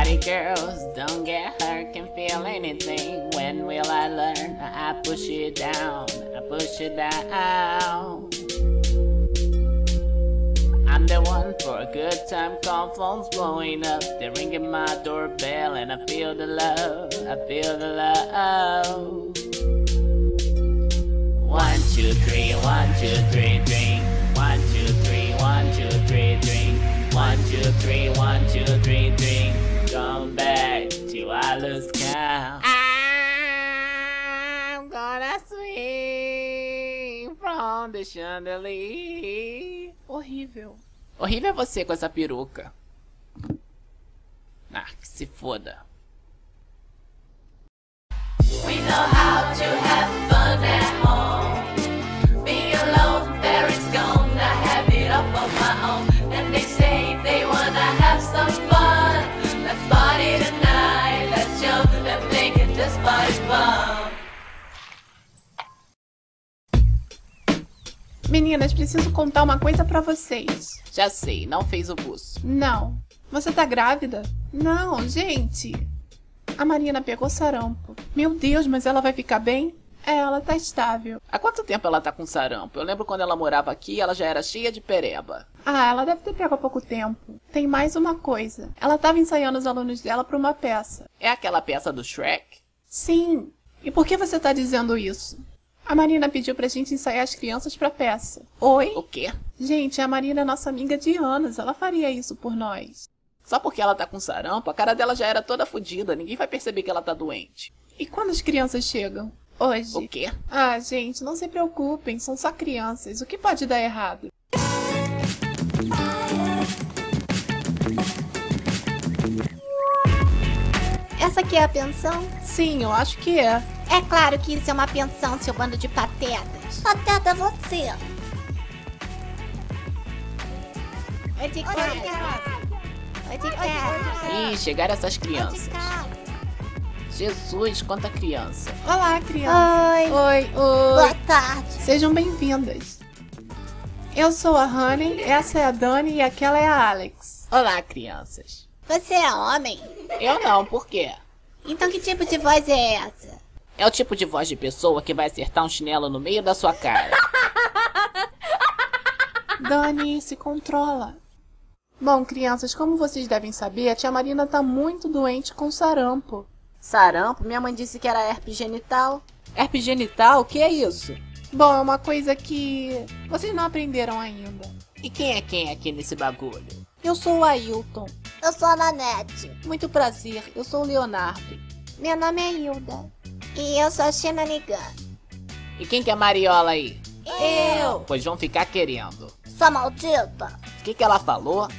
Naughty girls, don't get hurt, can feel anything. When will I learn? I push it down, I push it down. I'm the one for a good time, call phones blowing up. They're ringing my doorbell and I feel the love, I feel the love. 1, 2, 3, 1, 2, 3, drink. 1, 2, 3, 1, 2, 3, drink. 1, 2, 3, 1, 2, 3, drink. Come back till I lose count. I'm gonna swing from the chandelier. Horrível. Horrível é você com essa peruca. Ah, que se foda. We know how to have fun at home. Being alone, parents gone. I have it up on my own. And they say they wanna have some fun. Let's party tonight. Let's jump and make it this party fun. Meninas, preciso contar uma coisa pra vocês. Já sei, não fez o buço. Não. Você tá grávida? Não, gente. A Marina pegou sarampo. Meu Deus, mas ela vai ficar bem? É, ela tá estável. Há quanto tempo ela tá com sarampo? Eu lembro quando ela morava aqui, ela já era cheia de pereba. Ah, ela deve ter pego há pouco tempo. Tem mais uma coisa. Ela tava ensaiando os alunos dela pra uma peça. É aquela peça do Shrek? Sim. E por que você tá dizendo isso? A Marina pediu pra gente ensaiar as crianças pra peça. Oi? O quê? Gente, a Marina é nossa amiga de anos. Ela faria isso por nós. Só porque ela tá com sarampo, a cara dela já era toda fodida. Ninguém vai perceber que ela tá doente. E quando as crianças chegam? Hoje. O quê? Ah, gente, não se preocupem. São só crianças. O que pode dar errado? Essa aqui é a pensão? Sim, eu acho que é. É claro que isso é uma pensão, seu bando de patetas. Pateta você. Oi de casa. Oi de casa. Ih, chegaram essas Oi de crianças. casa. Jesus, quanta criança. Olá, crianças. Oi. Oi. Boa tarde. Sejam bem-vindas. Eu sou a Honey, essa é a Dani e aquela é a Alex. Olá, crianças. Você é homem? Eu não, por quê? Então que tipo de voz é essa? É o tipo de voz de pessoa que vai acertar um chinelo no meio da sua cara. Dani, se controla. Bom, crianças, como vocês devem saber, a tia Marina tá muito doente com sarampo. Sarampo? Minha mãe disse que era herpes genital. Herpes genital? O que é isso? Bom, é uma coisa que vocês não aprenderam ainda. E quem é quem aqui nesse bagulho? Eu sou o Ailton. Eu sou a Nanete. Muito prazer, eu sou o Leonardo. Meu nome é Hilda. E eu sou a Xena Nigan. E quem que é Mariola aí? Eu. Pois vão ficar querendo. Sua maldita. O que ela falou?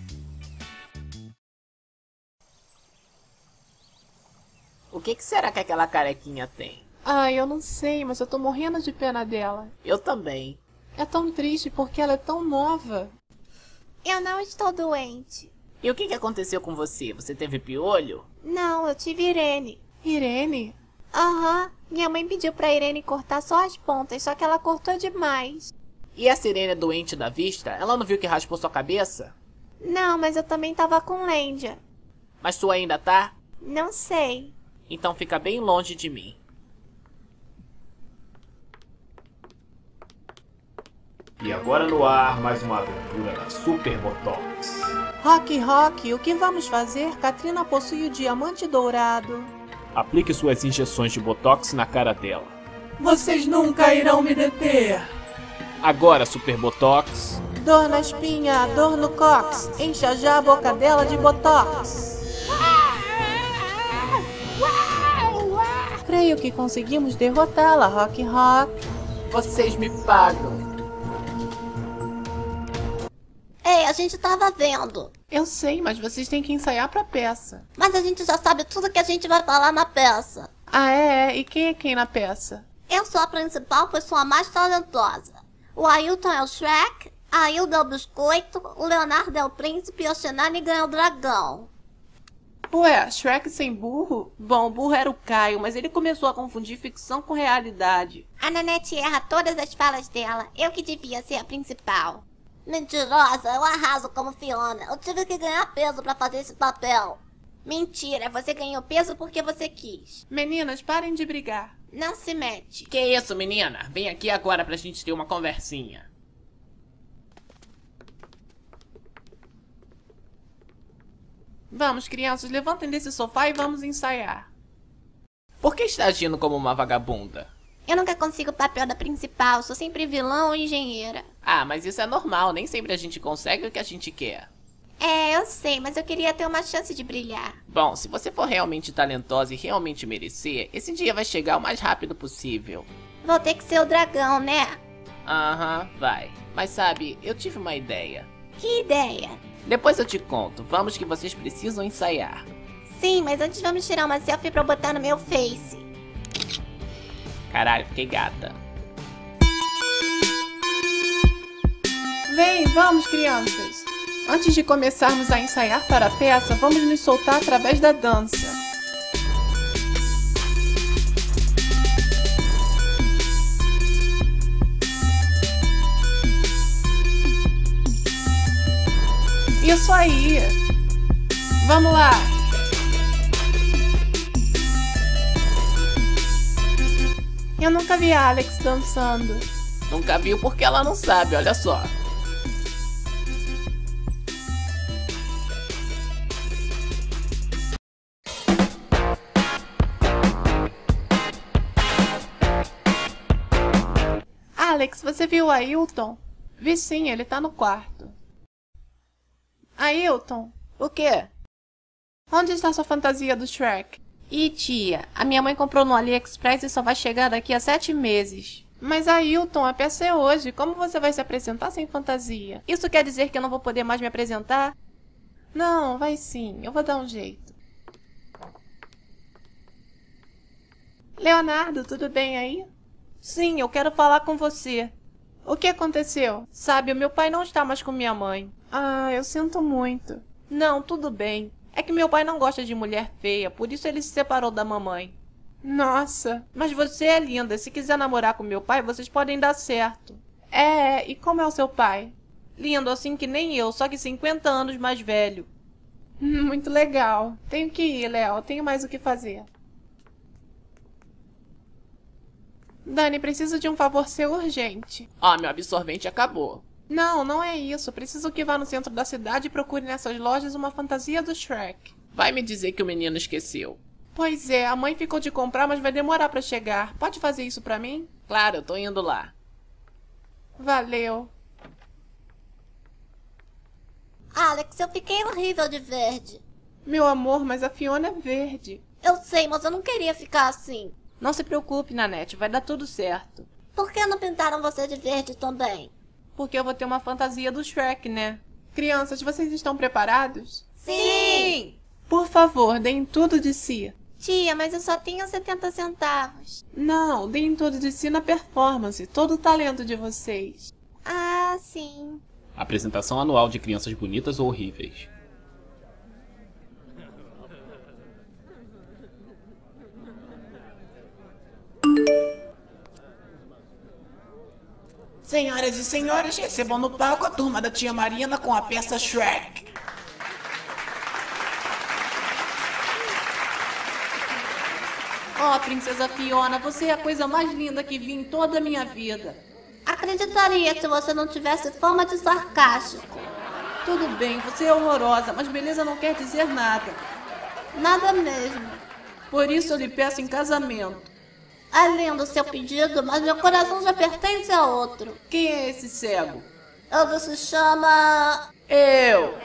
O que será que aquela carequinha tem? Ah, eu não sei, mas eu tô morrendo de pena dela. Eu também. É tão triste porque ela é tão nova. Eu não estou doente. E o que aconteceu com você? Você teve piolho? Não, eu tive Irene. Irene? Aham. Minha mãe pediu pra Irene cortar só as pontas, só que ela cortou demais. E a Sirene é doente da vista? Ela não viu que raspou sua cabeça? Não, mas eu também tava com Lândia. Mas sua ainda tá? Não sei. Então fica bem longe de mim. E agora no ar, mais uma aventura da Super Botox. Rock, o que vamos fazer? Katrina possui o diamante dourado. Aplique suas injeções de Botox na cara dela. Vocês nunca irão me deter. Agora, Super Botox. Dor na espinha, dor no cox. Encha já a boca dela de botox. Creio que conseguimos derrotá-la, Rock. Vocês me pagam. Ei, a gente tava vendo. Eu sei, mas vocês têm que ensaiar pra peça. Mas a gente já sabe tudo que a gente vai falar na peça. Ah, é? E quem é quem na peça? Eu sou a principal, pois sou a mais talentosa. O Ailton é o Shrek, a Hilda é o Biscoito, o Leonardo é o Príncipe e a Shenanigan é o Dragão. Ué, Shrek sem burro? Bom, o burro era o Caio, mas ele começou a confundir ficção com realidade. A Nanete erra todas as falas dela. Eu que devia ser a principal. Mentirosa, eu arraso como Fiona. Eu tive que ganhar peso pra fazer esse papel. Mentira, você ganhou peso porque você quis. Meninas, parem de brigar. Não se mete. Que isso, menina? Vem aqui agora pra gente ter uma conversinha. Vamos, crianças, levantem desse sofá e vamos ensaiar. Por que está agindo como uma vagabunda? Eu nunca consigo o papel da principal, sou sempre vilã ou engenheira. Ah, mas isso é normal, nem sempre a gente consegue o que a gente quer. É, eu sei, mas eu queria ter uma chance de brilhar. Bom, se você for realmente talentosa e realmente merecer, esse dia vai chegar o mais rápido possível. Vou ter que ser o dragão, né? Aham, vai. Mas sabe, eu tive uma ideia. Que ideia. Depois eu te conto, vamos que vocês precisam ensaiar. Sim, mas antes vamos tirar uma selfie pra eu botar no meu Face. Caralho, fiquei gata. Vem, vamos, crianças. Antes de começarmos a ensaiar para a peça, vamos nos soltar através da dança. Isso aí! Vamos lá! Eu nunca vi a Alex dançando. Nunca viu porque ela não sabe, olha só. Alex, você viu o Ailton? Vi sim, ele tá no quarto. Ailton, O quê? onde está sua fantasia do Shrek? Ih, tia, a minha mãe comprou no AliExpress e só vai chegar daqui a 7 meses. Mas Ailton, a peça é hoje. Como você vai se apresentar sem fantasia? Isso quer dizer que eu não vou poder mais me apresentar? Não, vai sim. Eu vou dar um jeito. Leonardo, tudo bem aí? Sim, eu quero falar com você. O que aconteceu? Sabe, o meu pai não está mais com minha mãe. Ah, eu sinto muito. Não, tudo bem. É que meu pai não gosta de mulher feia, por isso ele se separou da mamãe. Nossa, mas você é linda. Se quiser namorar com meu pai, vocês podem dar certo. É, e como é o seu pai? Lindo assim que nem eu, só que 50 anos mais velho. Muito legal. Tenho que ir, Léo. Tenho mais o que fazer. Dani, preciso de um favor seu urgente. Ó, meu absorvente acabou. Não, não é isso. Preciso que vá no centro da cidade e procure nessas lojas uma fantasia do Shrek. Vai me dizer que o menino esqueceu. Pois é, a mãe ficou de comprar, mas vai demorar pra chegar. Pode fazer isso pra mim? Claro, eu tô indo lá. Valeu. Alex, eu fiquei horrível de verde. Meu amor, mas a Fiona é verde. Eu sei, mas eu não queria ficar assim. Não se preocupe, Nanete, vai dar tudo certo. Por que não pintaram você de verde também? Porque eu vou ter uma fantasia do Shrek, né? Crianças, vocês estão preparados? Sim! Por favor, deem tudo de si. Tia, mas eu só tenho 70 centavos. Não, deem tudo de si na performance, todo o talento de vocês. Ah, sim. Apresentação anual de crianças bonitas ou horríveis. Senhoras e senhores, recebam no palco a turma da Tia Marina com a peça Shrek. Oh, Princesa Fiona, você é a coisa mais linda que vi em toda a minha vida. Acreditaria se você não tivesse fama de sarcástico. Tudo bem, você é horrorosa, mas beleza não quer dizer nada. Nada mesmo. Por isso eu lhe peço em casamento. É lindo o seu pedido, mas meu coração já pertence a outro. Quem é esse cego? Ele se chama... Eu!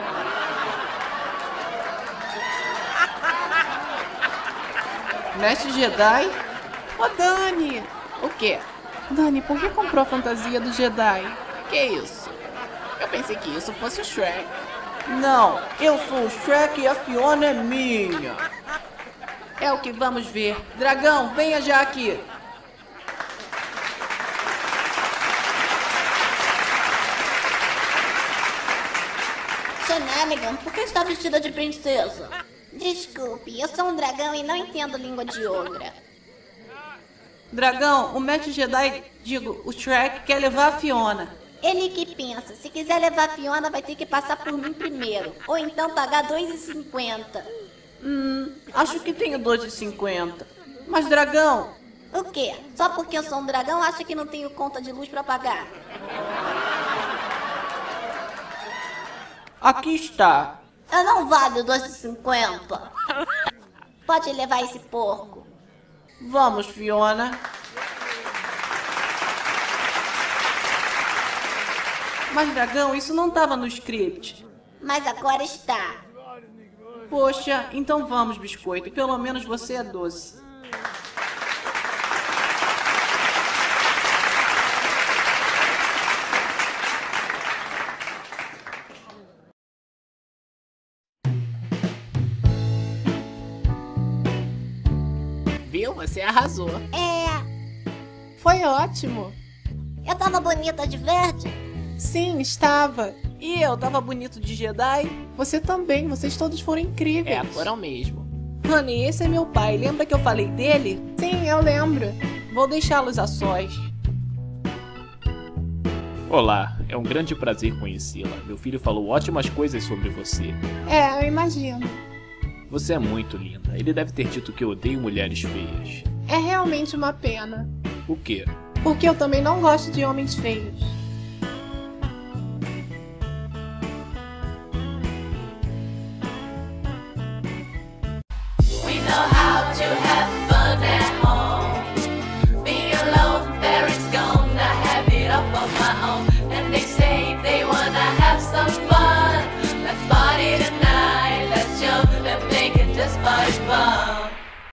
Mestre Jedi? Ô, Dani! O quê? Dani, por que comprou a fantasia do Jedi? Que isso? Eu pensei que isso fosse o Shrek. Não, eu sou o Shrek e a Fiona é minha. É o que vamos ver. Dragão, venha já aqui. Shenanigan, por que está vestida de princesa? Desculpe, eu sou um dragão e não entendo língua de ogra. Dragão, o Mestre Jedi, o Shrek, quer levar a Fiona. Ele que pensa, se quiser levar a Fiona vai ter que passar por mim primeiro, ou então pagar 2,50. Acho que tenho 2,50. Mas, dragão, O quê? Só porque eu sou um dragão acha que não tenho conta de luz pra pagar? aqui está. Eu não valho 2,50. Pode levar esse porco. Vamos, Fiona. Mas, dragão, isso não estava no script. Mas agora está. Poxa, então vamos, biscoito. Pelo menos você é doce. Viu? Você arrasou. Foi ótimo. Eu tava bonita de verde? Sim, estava. E eu tava bonito de Jedi? Você também, vocês todos foram incríveis. É, foram mesmo. Honey, esse é meu pai. Lembra que eu falei dele? Sim, eu lembro. Vou deixá-los a sós. Olá, é um grande prazer conhecê-la. Meu filho falou ótimas coisas sobre você. É, eu imagino. Você é muito linda. Ele deve ter dito que eu odeio mulheres feias. É realmente uma pena. O quê? Porque eu também não gosto de homens feios.